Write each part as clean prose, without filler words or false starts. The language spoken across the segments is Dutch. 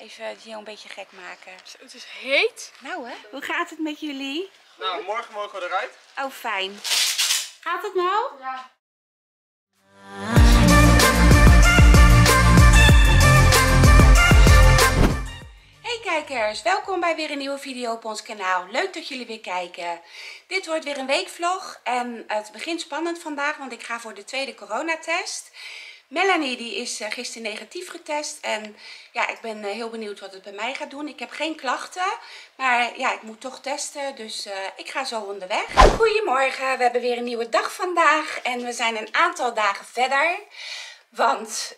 Even Gio een beetje gek maken. Zo, het is heet. Nou hè, hoe gaat het met jullie? Nou, morgen mogen we eruit. Oh, fijn. Gaat het nou? Ja. Hey kijkers, welkom bij weer een nieuwe video op ons kanaal. Leuk dat jullie weer kijken. Dit wordt weer een weekvlog en het begint spannend vandaag, want ik ga voor de tweede coronatest. Melanie die is gisteren negatief getest en ja, ik ben heel benieuwd wat het bij mij gaat doen. Ik heb geen klachten, maar ja, ik moet toch testen, dus ik ga zo onderweg. Goedemorgen, we hebben weer een nieuwe dag vandaag en we zijn een aantal dagen verder. Want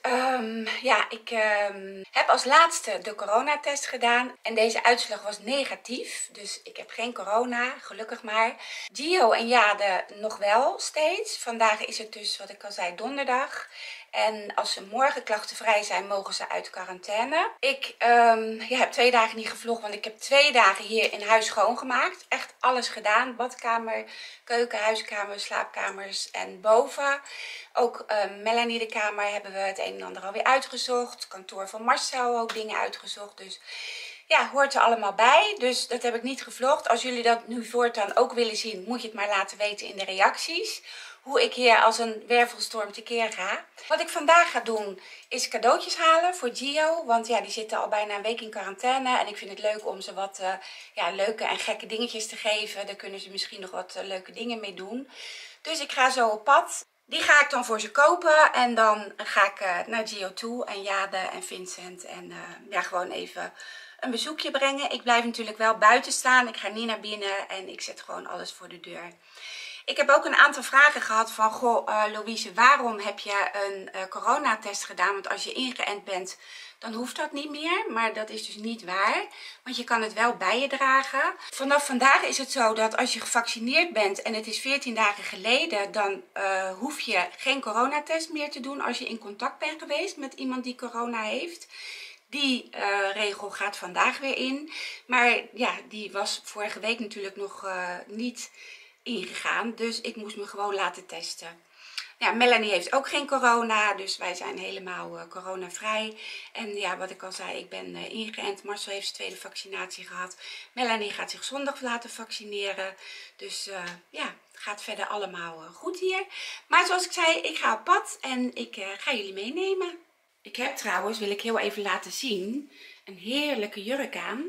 ik heb als laatste de coronatest gedaan en deze uitslag was negatief. Dus ik heb geen corona, gelukkig maar. Gio en Jade nog wel steeds. Vandaag is het dus, wat ik al zei, donderdag. En als ze morgen klachtenvrij zijn, mogen ze uit quarantaine. Ik heb 2 dagen niet gevlogd, want ik heb 2 dagen hier in huis schoongemaakt. Echt alles gedaan. Badkamer, keuken, huiskamer, slaapkamers en boven. Ook Melanie de kamer hebben we het een en ander alweer uitgezocht. Kantoor van Marcel ook dingen uitgezocht. Dus ja, hoort er allemaal bij. Dus dat heb ik niet gevlogd. Als jullie dat nu voortaan ook willen zien, moet je het maar laten weten in de reacties. Hoe ik hier als een wervelstorm tekeer ga. Wat ik vandaag ga doen is cadeautjes halen voor Gio. Want ja, die zitten al bijna een week in quarantaine. En ik vind het leuk om ze wat leuke en gekke dingetjes te geven. Daar kunnen ze misschien nog wat leuke dingen mee doen. Dus ik ga zo op pad. Die ga ik dan voor ze kopen. En dan ga ik naar Gio toe. En Jade en Vincent. En gewoon even een bezoekje brengen. Ik blijf natuurlijk wel buiten staan. Ik ga niet naar binnen. En ik zet gewoon alles voor de deur. Ik heb ook een aantal vragen gehad van, goh Louise, waarom heb je een coronatest gedaan? Want als je ingeënt bent, dan hoeft dat niet meer. Maar dat is dus niet waar, want je kan het wel bij je dragen. Vanaf vandaag is het zo dat als je gevaccineerd bent en het is 14 dagen geleden, dan hoef je geen coronatest meer te doen als je in contact bent geweest met iemand die corona heeft. Die regel gaat vandaag weer in. Maar ja, die was vorige week natuurlijk nog niet ingegaan. Dus ik moest me gewoon laten testen. Ja, Melanie heeft ook geen corona. Dus wij zijn helemaal coronavrij. En ja, wat ik al zei, ik ben ingeënt. Marcel heeft zijn tweede vaccinatie gehad. Melanie gaat zich zondag laten vaccineren. Dus het gaat verder allemaal goed hier. Maar zoals ik zei, ik ga op pad en ik ga jullie meenemen. Ik heb trouwens, wil ik heel even laten zien, een heerlijke jurk aan.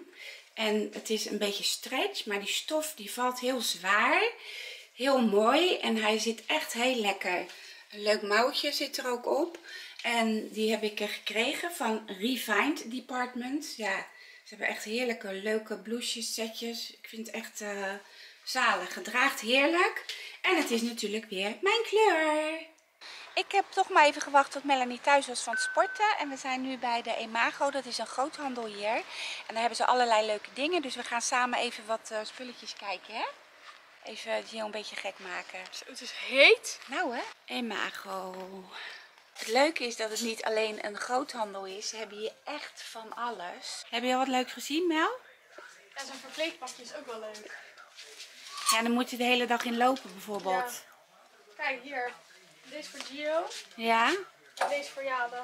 En het is een beetje stretch, maar die stof die valt heel zwaar. Heel mooi en hij zit echt heel lekker. Een leuk mouwtje zit er ook op. En die heb ik gekregen van Refined Department. Ja, ze hebben echt heerlijke, leuke blouses, setjes. Ik vind het echt zalig. Het draagt heerlijk. En het is natuurlijk weer mijn kleur. Ik heb toch maar even gewacht tot Melanie thuis was van het sporten. En we zijn nu bij de Imago. Dat is een groothandel hier. En daar hebben ze allerlei leuke dingen. Dus we gaan samen even wat spulletjes kijken, hè? Even Gio een beetje gek maken. Zo, het is heet. Nou hè? Imago. Het leuke is dat het niet alleen een groothandel is. Ze hebben hier echt van alles. Heb je al wat leuk gezien, Mel? En zo'n verkleedpakje is ook wel leuk. Ja, dan moet je de hele dag in lopen bijvoorbeeld. Ja. Kijk hier. Deze voor Gio. Ja? En deze voor Jade.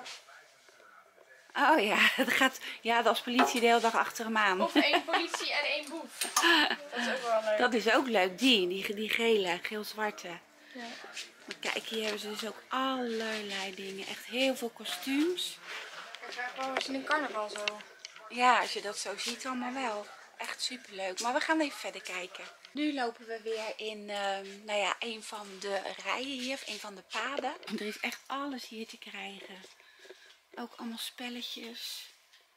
Oh ja, dat gaat als politie de hele dag achter hem aan. Of 1 politie en 1 boef. Dat is ook wel leuk. Dat is ook leuk, die gele, geel-zwarte. Ja. Maar kijk, hier hebben ze dus ook allerlei dingen. Echt heel veel kostuums. Kijk, wij gewoon in een carnaval zo. Ja, als je dat zo ziet allemaal wel. Echt superleuk. Maar we gaan even verder kijken. Nu lopen we weer in een van de rijen hier, of een van de paden. Er is echt alles hier te krijgen. Ook allemaal spelletjes.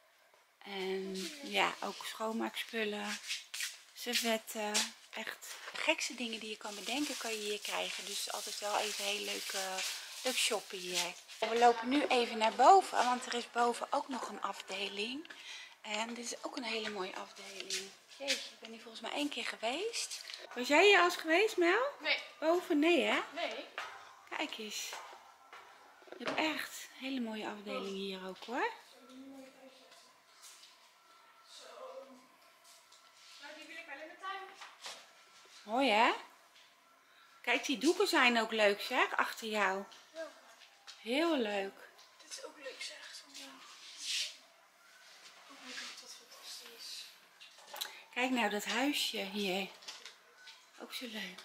En ja, ook schoonmaakspullen. Servetten. Echt de gekste dingen die je kan bedenken kan je hier krijgen. Dus altijd wel even heel leuk shoppen hier. We lopen nu even naar boven, want er is boven ook nog een afdeling. En dit is ook een hele mooie afdeling. Jeetje, ik ben hier volgens mij 1 keer geweest. Was jij hier al eens geweest, Mel? Nee. Boven? Nee, hè? Nee. Kijk eens. Je hebt echt een hele mooie afdeling hier ook, hoor. Nou, die wil ik wel in de tuin. Mooi, hè? Kijk, die doeken zijn ook leuk, zeg, achter jou. Ja. Heel leuk. Dit is ook leuk, zeg. Kijk nou dat huisje hier. Ook zo leuk.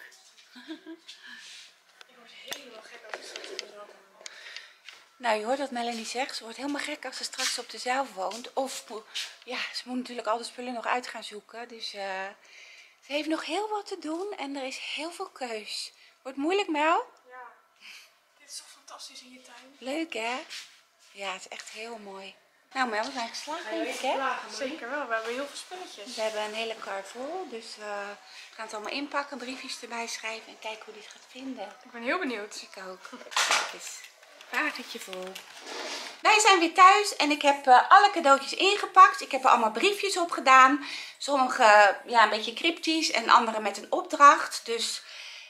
Ik word helemaal gek als ik straks op mezelf woon. Nou, je hoort wat Melanie zegt. Ze wordt helemaal gek als ze straks op dezelfde woont. Of, ja, ze moet natuurlijk al de spullen nog uit gaan zoeken. Dus ze heeft nog heel wat te doen en er is heel veel keus. Wordt moeilijk, Mel? Ja. Dit is toch fantastisch in je tuin? Leuk, hè? Ja, het is echt heel mooi. Nou, Mel, we zijn geslaagd, denk ik, hè? Zeker wel, we hebben heel veel spulletjes. We hebben een hele kar vol, dus we gaan het allemaal inpakken, briefjes erbij schrijven en kijken hoe die het gaat vinden. Ik ben heel benieuwd. Ik ook. Kijk eens, wagentje vol. Wij zijn weer thuis en ik heb alle cadeautjes ingepakt. Ik heb er allemaal briefjes op gedaan. Sommige ja, een beetje cryptisch en andere met een opdracht. Dus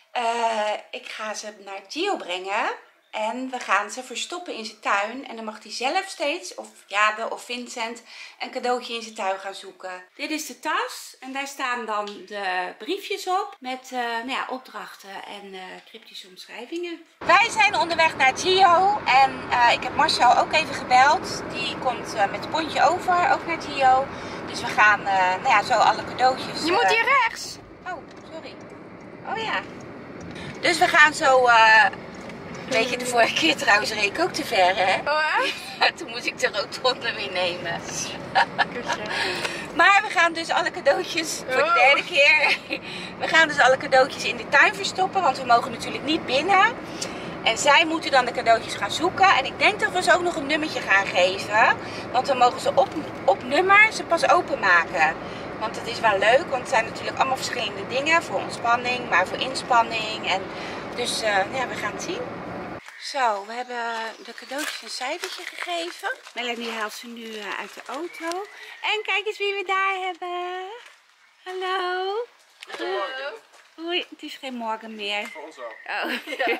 ik ga ze naar Gio brengen. En we gaan ze verstoppen in zijn tuin. En dan mag hij zelf steeds, of Jade of Vincent, een cadeautje in zijn tuin gaan zoeken. Dit is de tas. En daar staan dan de briefjes op. Met nou ja, opdrachten en cryptische omschrijvingen. Wij zijn onderweg naar Gio. En ik heb Marcel ook even gebeld. Die komt met het pontje over, ook naar Gio. Dus we gaan nou ja, zo alle cadeautjes... Je moet hier rechts. Oh, sorry. Oh ja. Dus we gaan zo... Weet je, de vorige keer trouwens reed ik ook te ver, hè? Oh, hè? Toen moest ik de rotonde weer nemen. Kutje. Maar we gaan dus alle cadeautjes, voor de derde keer, we gaan dus alle cadeautjes in de tuin verstoppen, want we mogen natuurlijk niet binnen. En zij moeten dan de cadeautjes gaan zoeken. En ik denk dat we ze ook nog een nummertje gaan geven. Want dan mogen ze op nummer ze pas openmaken. Want het is wel leuk, want het zijn natuurlijk allemaal verschillende dingen. Voor ontspanning, maar voor inspanning. En dus ja, we gaan het zien. Zo, we hebben de cadeautjes een cijfertje gegeven. Melanie haalt ze nu uit de auto. En kijk eens wie we daar hebben. Hallo. Goedemorgen. Hoi, het is geen morgen meer. Voor ons wel. Oh.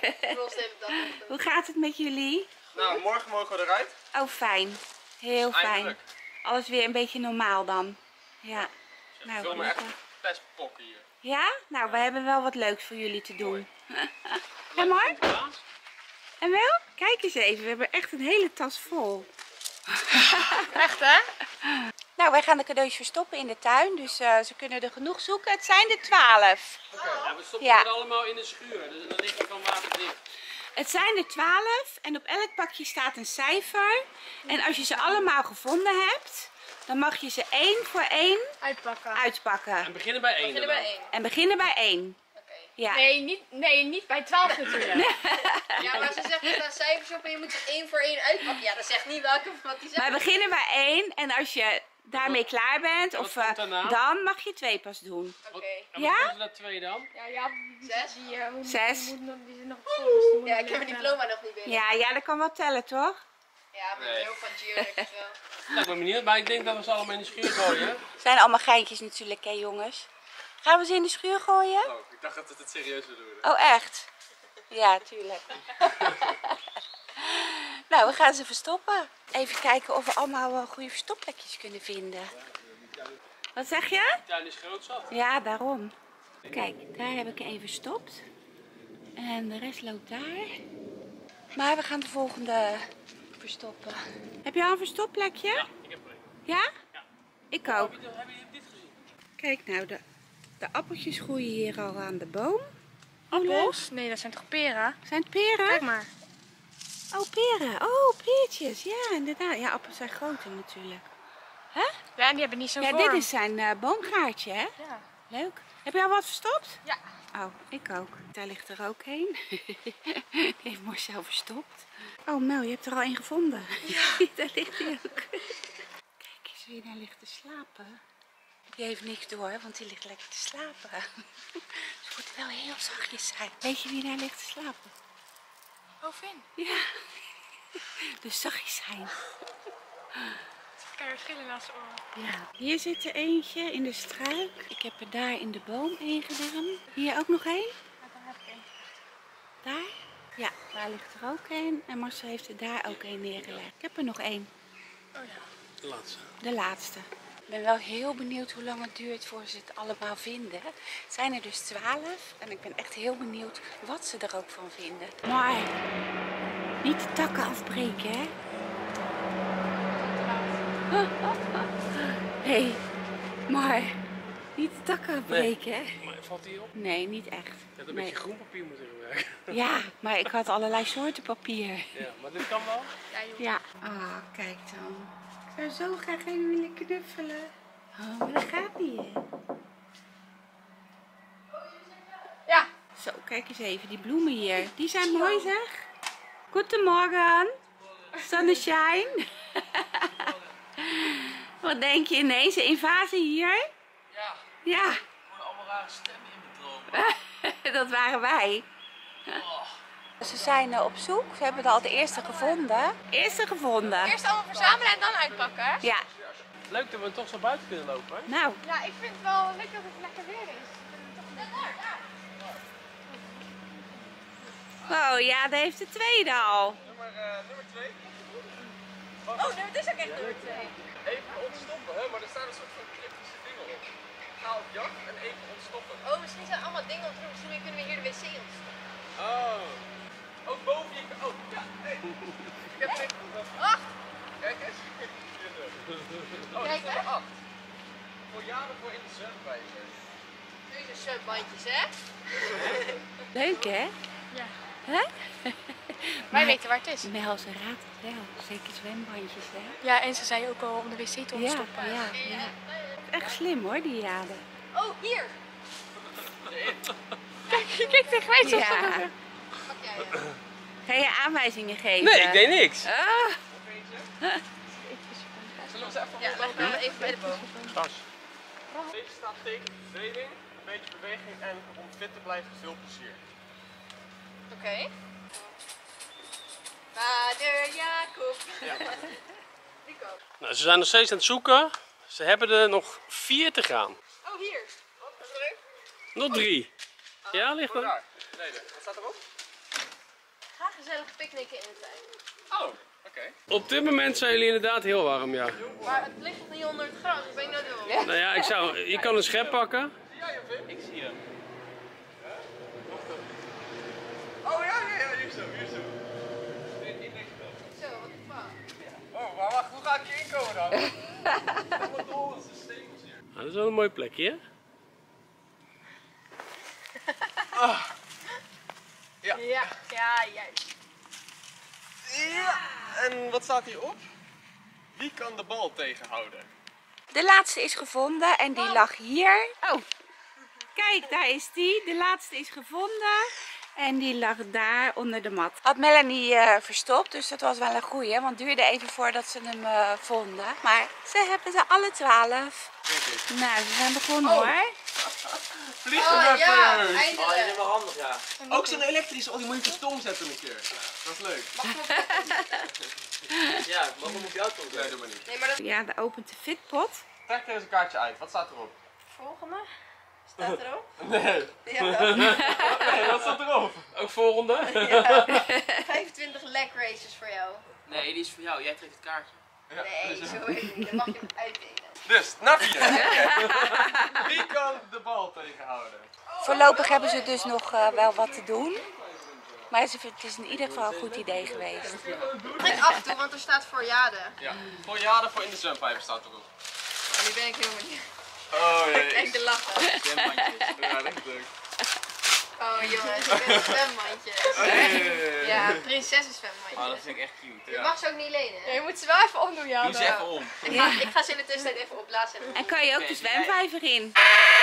Hoe gaat het met jullie? Nou, morgen mogen we eruit. Oh, fijn. Heel fijn. Eindelijk. Alles weer een beetje normaal dan. Ja. Ik vul me echt pestpokken hier. Ja? Nou, we hebben wel wat leuks voor jullie te doen. En Mark? En wel? Kijk eens even, we hebben echt een hele tas vol. Echt, hè? Nou, wij gaan de cadeautjes verstoppen in de tuin, dus ze kunnen er genoeg zoeken. Het zijn er 12. Ja, we stoppen Ja. het allemaal in de schuur, dus dan ligt het van waterdicht. Het zijn er 12 en op elk pakje staat een cijfer. En als je ze allemaal gevonden hebt, dan mag je ze 1 voor 1 Uitpakken. En uitpakken. beginnen bij 1. Beginnen bij 1. En beginnen bij 1. Ja. Nee, niet bij 12 natuurlijk. Ja, maar ze zegt er staan cijfers op en je moet ze 1 voor 1 uitpakken. Ja, dat zegt niet welke wat die zegt. Maar we beginnen bij 1 en als je daarmee klaar bent, wat of, komt daarna? dan mag je 2 pas doen. Oké. En Ja? wat is dat 2 dan? Ja, 6. die 6. die zit nog op school, dus die moet Ja, nog ik heb mijn leren diploma nog niet binnen. Ja, dat kan wel tellen, toch? Ja, maar heel van Gio denk ik wel. Nou, ik ben benieuwd, maar ik denk dat we ze allemaal in de schuur gooien. Het zijn allemaal geintjes natuurlijk, hè jongens. Gaan we ze in de schuur gooien? Oh, ik dacht dat het serieus zou doen. Oh, echt? Ja, tuurlijk. Nou, we gaan ze verstoppen. Even kijken of we allemaal goede verstopplekjes kunnen vinden. Wat zeg je? De tuin is groot zat. Ja, daarom. Kijk, daar heb ik er één verstopt. En de rest loopt daar. Maar we gaan de volgende verstoppen. Heb je al een verstopplekje? Ja, ik heb er een. Ja? Ja. Ik ook. Heb je dit gezien? Kijk nou, de appeltjes groeien hier al aan de boom. Appels? Nee, dat zijn toch peren? Zijn het peren? Kijk maar. Oh, peren. Oh, peertjes. Ja, inderdaad. Ja, appels zijn groter natuurlijk. Hè? Ja, en die hebben niet zo'n Ja, vorm. dit is zijn boomgaartje, hè? Ja. Leuk. Heb je al wat verstopt? Ja. Oh, ik ook. Daar ligt er ook een. Die heeft Marcel verstopt. Oh, Mel, je hebt er al een gevonden. Ja. Daar ligt hij ook. Kijk eens wie daar ligt te slapen. Die heeft niks door, want die ligt lekker te slapen. Ze moet wel heel zachtjes zijn. Weet je wie daar ligt te slapen? Oh, Vin. Ja. Dus zachtjes zijn. Kijk, gillen naast zijn oren. Ja. Hier zit er eentje in de struik. Ik heb er daar in de boom een gedaan. Hier ook nog één. Ja, daar heb ik één. Daar? Ja, daar ligt er ook een. En Marcel heeft er daar ook een neergelegd. Ik heb er nog één. Oh ja. De laatste. De laatste. Ik ben wel heel benieuwd hoe lang het duurt voor ze het allemaal vinden. Het zijn er dus 12 en ik ben echt heel benieuwd wat ze er ook van vinden. Maar niet de takken afbreken, hè? Hé, maar Niet de takken afbreken, hè? Maar valt die op? Nee, niet echt. Je had een Nee. beetje groen papier moeten gebruiken. Ja, maar ik had allerlei soorten papier. Ja, maar dit kan wel. Ja, joh. Ja. Ah, kijk dan. Ik zou zo graag even willen knuffelen. Oh, maar dat gaat niet, hè? Ja. Zo, kijk eens even. Die bloemen hier. Die zijn mooi, zeg. Goedemorgen. Sonnenshine. Wat denk je? Ineens een invasie hier? Ja, Ja, er worden allemaal rare stemmen in mijn droom. dat waren wij. Ze zijn op zoek. Ze hebben al de eerste gevonden. Eerste gevonden. Eerst allemaal verzamelen en dan uitpakken. Ja, Leuk dat we toch zo buiten kunnen lopen, hè? nou. Ja, ik vind het wel leuk dat het lekker weer is. Oh ja, daar heeft de tweede al. Nummer 2. Oh, dit is ook echt nummer 2. Even ontstoppen, hè? Maar er staan een soort van cryptische dingen op. Ga op jacht en even ontstoppen. Oh, misschien zijn er allemaal dingen op. Misschien kunnen we hier de wc ontstoppen. Oh. Ook boven je... Oh, ja. Hey. Ik heb geen... 8. Kijk eens. Oh, dit is nummer 8. Voor jaren voor in de zwemwijzer. Deze zwembandjes, hè? Leuk, hè? Ja. Hè? Wij weten waar het is. Mel, ze raadt het wel. Zeker zwembandjes, hè? Ja, en ze zei ook al om de wc te Ja, ontstoppen. ja, ja. Echt slim, hoor, die jade. Oh, hier. Kijk tegen mij zo. Ja. Pak jij ja. Ga je aanwijzingen geven? Nee, ik deed niks. Ah, Zullen we eens even Ja, dan gaan we even bij de boom. Stars. Deze staat tegen verveling, een beetje beweging en om fit te blijven veel plezier. Oké. Vader Jacob. Rico. Nou, ze zijn nog steeds aan het zoeken. Ze hebben er nog 4 te gaan. Oh, hier. Wat is er een? Nog 3. Ja, ligt er. Daar, beneden. Wat staat erop? Ga gezellig picknicken in de tuin. Oh, oké. Op dit moment zijn jullie inderdaad heel warm, ja. Maar het ligt nog niet onder het gras, dus ben ik nou doen. Nou ja, je kan een schep pakken. Zie jij hem, Vin? Ik zie hem. Oh ja, hier zo, hier zo. Nee, ik denk het wel. Zo, wat de fuck. Oh, maar wacht, hoe ga ik hier inkomen dan? Wat dol is de stekels hier. Nou, dat is wel een mooi plekje, hè? Ja, juist. Ja, en wat staat hierop? Wie kan de bal tegenhouden? de laatste is gevonden en die lag hier. Oh, kijk, daar is die. De laatste is gevonden. En die lag daar onder de mat. Had Melanie verstopt, dus dat was wel een goeie. Want het duurde even voordat ze hem vonden. Maar ze hebben ze alle 12. Nou, ze zijn begonnen hoor. Oh Vliegenweppers! ja, Oh, die eindelijk. zijn wel handig, ja. Ook zo'n elektrische, oh die moet je op tong zetten een keer. Dat is leuk. Ja, maar dan moet je auto Nee, doe maar niet. Nee, maar dat Ja, daar opent de fitpot. Trek er eens een kaartje uit, wat staat erop? volgende. Staat erop? Nee. Ja, Nee, wat staat erop? Ook volgende. ja. 25 leg races voor jou. Nee, die is voor jou. Jij trekt het kaartje. Nee, zo is het niet. Dan mag je hem uitdelen. Dus, naar 4. Wie kan de bal tegenhouden? Voorlopig hebben ze dus nog wel wat te doen. Maar het is in ieder geval een goed idee geweest. Druk af en toe, want er staat voor Jade. Ja, voor jaren voor in de zwempijpen staat erop. En nu ben ik helemaal niet. Oh Kijk jee. de lachen. Ja, dat is leuk. Oh jongens, ik ben zwemmandjes. Ja, prinsessen zwemmandjes. Oh, dat vind ik echt cute. Je mag ze ook niet lenen. Ja, je moet ze wel even omdoen, ja. Doe ze even om. Ik ga ze in de tussentijd even opblazen. En kan je ook de zwemvijver in?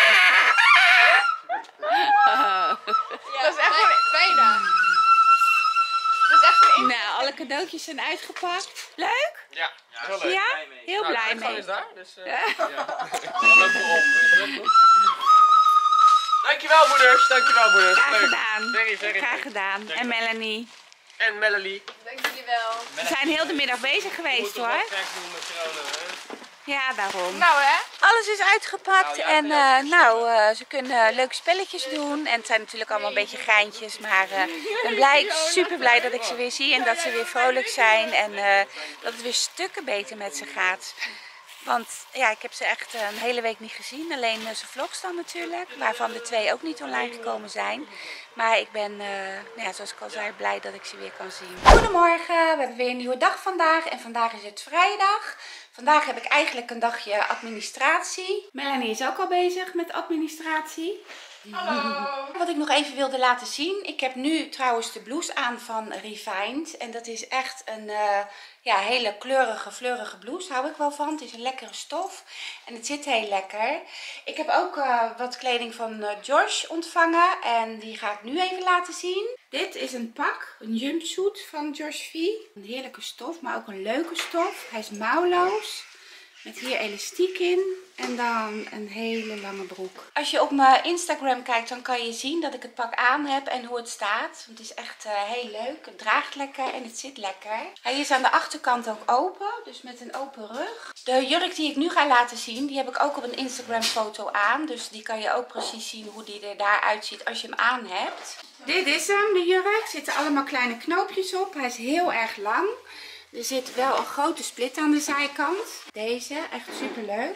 Ja, Dat is echt gewoon... bijna. Dat is echt een... Nou, alle cadeautjes zijn uitgepakt. Leuk? Ja, heel leuk. Ja? blij mee. Heel Nou, de blij uitgang mee. is daar, dus Ja. dan lopen we om. Dankjewel moeders, dankjewel moeders. Graag Leuk. gedaan. Very, very Graag leuk. gedaan. En Melanie. En Melanie. Dank jullie wel. We zijn heel de middag bezig geweest hoor. Gek doen met corona, hè? Ja, daarom. Nou hè. Alles is uitgepakt en ze kunnen leuke spelletjes doen. En het zijn natuurlijk allemaal een beetje geintjes. Maar ik ben blij, super blij dat ik ze weer zie en dat ze weer vrolijk zijn. En dat het weer stukken beter met ze gaat. Want ja, ik heb ze echt een hele week niet gezien. Alleen ze vlogs dan natuurlijk, waarvan de 2 ook niet online gekomen zijn. Maar ik ben, ja, zoals ik al zei, blij dat ik ze weer kan zien. Goedemorgen, we hebben weer een nieuwe dag vandaag. En vandaag is het vrijdag. Vandaag heb ik eigenlijk een dagje administratie. Melanie is ook al bezig met administratie. Hallo. Wat ik nog even wilde laten zien. Ik heb nu trouwens de blouse aan van Refined. En dat is echt een hele kleurige, fleurige blouse. Hou ik wel van. Het is een lekkere stof. En het zit heel lekker. Ik heb ook wat kleding van Josh ontvangen. En die ga ik nu even laten zien. Dit is een pak. Een jumpsuit van Josh V. Een heerlijke stof, maar ook een leuke stof. Hij is mouwloos. Met hier elastiek in en dan een hele lange broek. Als je op mijn Instagram kijkt, dan kan je zien dat ik het pak aan heb en hoe het staat. Het is echt heel leuk. Het draagt lekker en het zit lekker. Hij is aan de achterkant ook open, dus met een open rug. De jurk die ik nu ga laten zien, die heb ik ook op een Instagram foto aan. Dus die kan je ook precies zien hoe die er daar uitziet als je hem aan hebt. Dit is hem, de jurk. Er zitten allemaal kleine knoopjes op. Hij is heel erg lang. Er zit wel een grote split aan de zijkant. Deze, echt super leuk.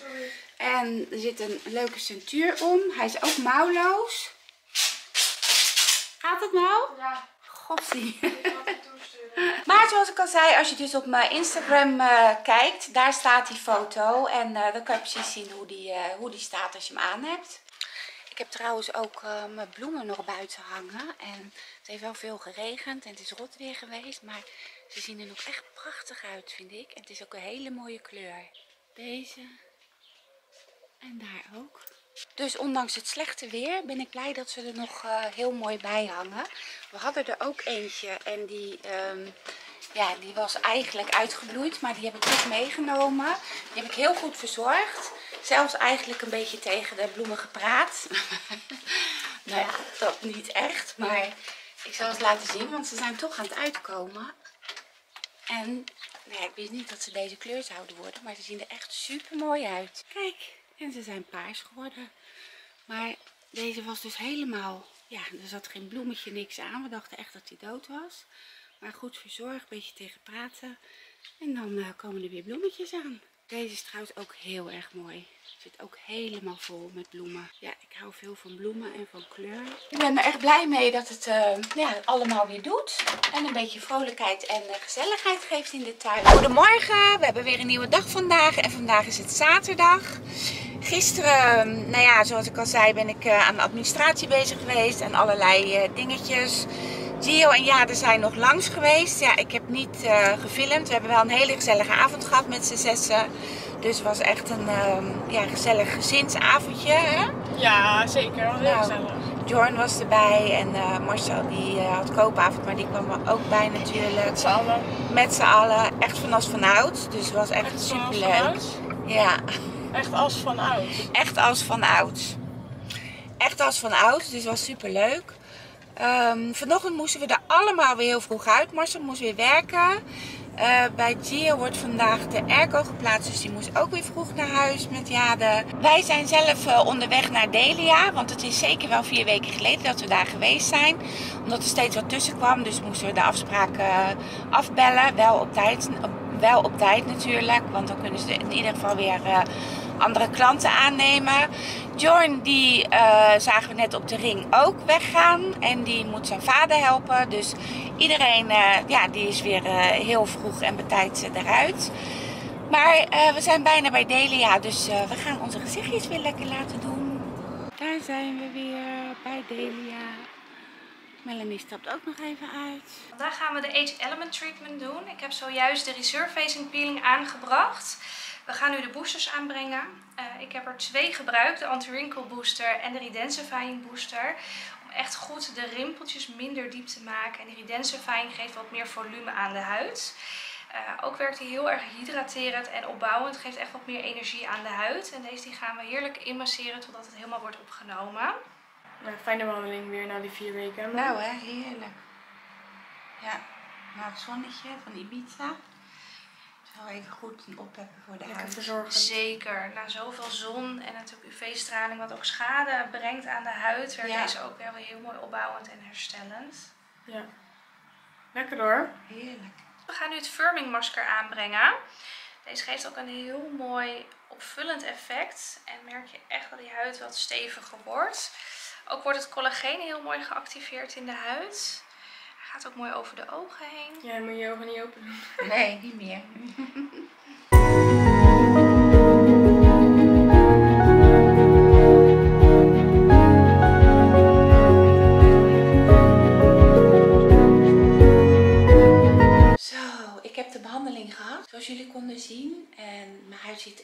En er zit een leuke centuur om. Hij is ook mouwloos. Gaat het nou? Ja, Godsie. ik ga het toesturen. Maar zoals ik al zei, als je dus op mijn Instagram kijkt, daar staat die foto. En dan kan je precies zien hoe die staat als je hem aan hebt. Ik heb trouwens ook mijn bloemen nog buiten hangen. En het heeft wel veel geregend en het is rot weer geweest. Maar ze zien er nog echt prachtig uit, vind ik. En het is ook een hele mooie kleur. Deze. En daar ook. Dus ondanks het slechte weer ben ik blij dat ze er nog heel mooi bij hangen. We hadden er ook eentje en die was eigenlijk uitgebloeid. Maar die heb ik toch meegenomen. Die heb ik heel goed verzorgd. Zelfs eigenlijk een beetje tegen de bloemen gepraat. Nou ja, dat niet echt. Maar ik zal het laten zien, want ze zijn toch aan het uitkomen. En ik wist niet dat ze deze kleur zouden worden. Maar ze zien er echt super mooi uit. Kijk, en ze zijn paars geworden. Maar deze was dus helemaal... Ja, er zat geen bloemetje, niks aan. We dachten echt dat hij dood was. Maar goed verzorgd, een beetje tegen praten. En dan komen er weer bloemetjes aan. Deze is trouwens ook heel erg mooi. Het zit ook helemaal vol met bloemen. Ja, ik hou veel van bloemen en van kleur. Ik ben er echt blij mee dat het allemaal weer doet. En een beetje vrolijkheid en gezelligheid geeft in de tuin. Goedemorgen, we hebben weer een nieuwe dag vandaag. En vandaag is het zaterdag. Gisteren, zoals ik al zei, ben ik aan de administratie bezig geweest. En allerlei dingetjes. Gio en Jade zijn nog langs geweest. Ja, ik heb niet gefilmd. We hebben wel een hele gezellige avond gehad met z'n zessen. Dus het was echt een gezellig gezinsavondje. Hè? Ja, zeker. Heel gezellig. Jorn was erbij en Marcel die had koopavond, maar die kwam er ook bij natuurlijk. Met z'n allen. Met z'n allen. Echt van als van oud. Dus het was echt superleuk. Ja. Echt als van oud. Echt als van oud. Echt als van oud. Dus het was superleuk. Vanochtend moesten we er allemaal weer heel vroeg uit. Marcel moest weer werken. Bij Gio wordt vandaag de airco geplaatst, dus die moest ook weer vroeg naar huis met Jade. Wij zijn zelf onderweg naar Delia, want het is zeker wel 4 weken geleden dat we daar geweest zijn. Omdat er steeds wat tussen kwam, dus moesten we de afspraken afbellen. Wel op tijd natuurlijk, want dan kunnen ze in ieder geval weer andere klanten aannemen. Jorn die zagen we net op de ring ook weggaan en die moet zijn vader helpen. Dus iedereen die is weer heel vroeg en betijds eruit. Maar we zijn bijna bij Delia, dus we gaan onze gezichtjes weer lekker laten doen. Daar zijn we weer bij Delia. Melanie stapt ook nog even uit. Vandaag gaan we de Age Element Treatment doen. Ik heb zojuist de Resurfacing Peeling aangebracht. We gaan nu de boosters aanbrengen. Ik heb er 2 gebruikt, de Anti-Wrinkle Booster en de Redensifying Booster. Om echt goed de rimpeltjes minder diep te maken. En de Redensifying geeft wat meer volume aan de huid. Ook werkt hij heel erg hydraterend en opbouwend. Geeft echt wat meer energie aan de huid. En deze gaan we heerlijk inmasseren totdat het helemaal wordt opgenomen. Ja, fijne wandeling weer na die 4 weken. Nou hè, heerlijk. Ja, naar het zonnetje van Ibiza. Wel even goed een opheffen voor de huid. Verzorgen. Zeker. Na zoveel zon en natuurlijk UV-straling wat ook schade brengt aan de huid, werkt deze ook wel weer heel mooi opbouwend en herstellend. Ja. Lekker hoor. Heerlijk. We gaan nu het firming masker aanbrengen. Deze geeft ook een heel mooi opvullend effect. En merk je echt dat die huid wat steviger wordt. Ook wordt het collageen heel mooi geactiveerd in de huid. Hij gaat ook mooi over de ogen heen. Ja, moet je ogen niet open doen. Nee, niet meer.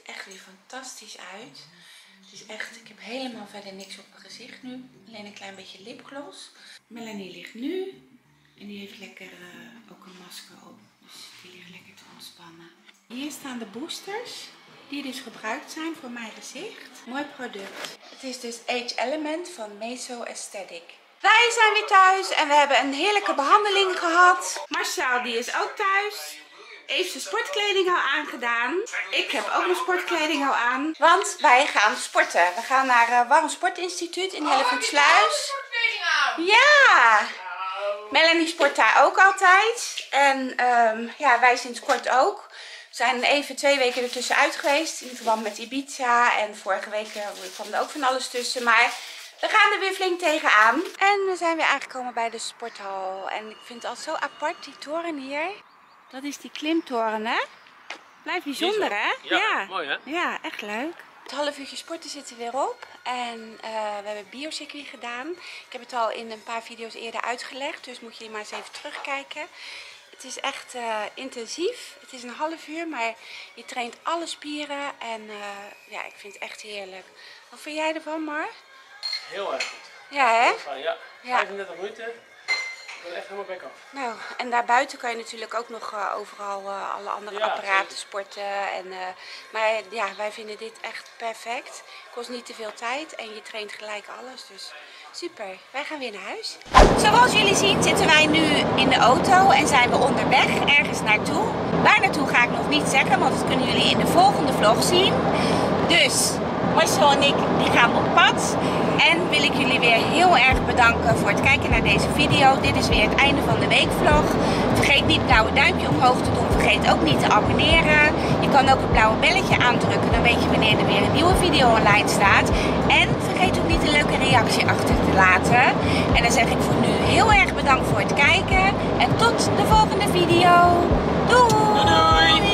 er echt weer fantastisch uit. Het is echt, ik heb helemaal verder niks op mijn gezicht nu. Alleen een klein beetje lipgloss. Melanie ligt nu. En die heeft lekker ook een masker op. Dus die ligt lekker te ontspannen. Hier staan de boosters. Die dus gebruikt zijn voor mijn gezicht. Mooi product. Het is dus Age Element van Meso Aesthetic. Wij zijn weer thuis en we hebben een heerlijke behandeling gehad. Marcel die is ook thuis. Heeft zijn sportkleding al aangedaan. Ik heb ook mijn sportkleding al aan. Want wij gaan sporten. We gaan naar Warm Sportinstituut in Hellevoetsluis. Ja! Melanie sport daar ook altijd. En ja, wij sinds kort ook. We zijn even 2 weken ertussen uit geweest. In verband met Ibiza. En vorige week kwam er ook van alles tussen. Maar we gaan er weer flink tegenaan. En we zijn weer aangekomen bij de sporthal. En ik vind het al zo apart, die toren hier. Dat is die klimtoren, hè? Blijft bijzonder, hè? Ja, mooi hè? Ja, echt leuk. Het half uurtje sporten zit er weer op. En we hebben biocircuit gedaan. Ik heb het al in een paar video's eerder uitgelegd. Dus moet je maar eens even terugkijken. Het is echt intensief. Het is een half uur, maar je traint alle spieren. En ja, ik vind het echt heerlijk. Wat vind jij ervan, Mar? Heel erg goed. Ja, hè? Fijn, ja. 35 minuten. Ik ben echt helemaal back af. Nou, en daarbuiten kan je natuurlijk ook nog overal alle andere apparaten sporten. En, maar ja, wij vinden dit echt perfect. Kost niet te veel tijd en je traint gelijk alles. Dus super. Wij gaan weer naar huis. Zoals jullie zien zitten wij nu in de auto en zijn we onderweg ergens naartoe. Waar naartoe ga ik nog niet zeggen, want dat kunnen jullie in de volgende vlog zien. Dus Marcel en ik die gaan op pad. En wil ik jullie weer heel erg bedanken voor het kijken naar deze video. Dit is weer het einde van de weekvlog. Vergeet niet het blauwe duimpje omhoog te doen. Vergeet ook niet te abonneren. Je kan ook het blauwe belletje aandrukken. Dan weet je wanneer er weer een nieuwe video online staat. En vergeet ook niet een leuke reactie achter te laten. En dan zeg ik voor nu heel erg bedankt voor het kijken. En tot de volgende video. Doei! Doei!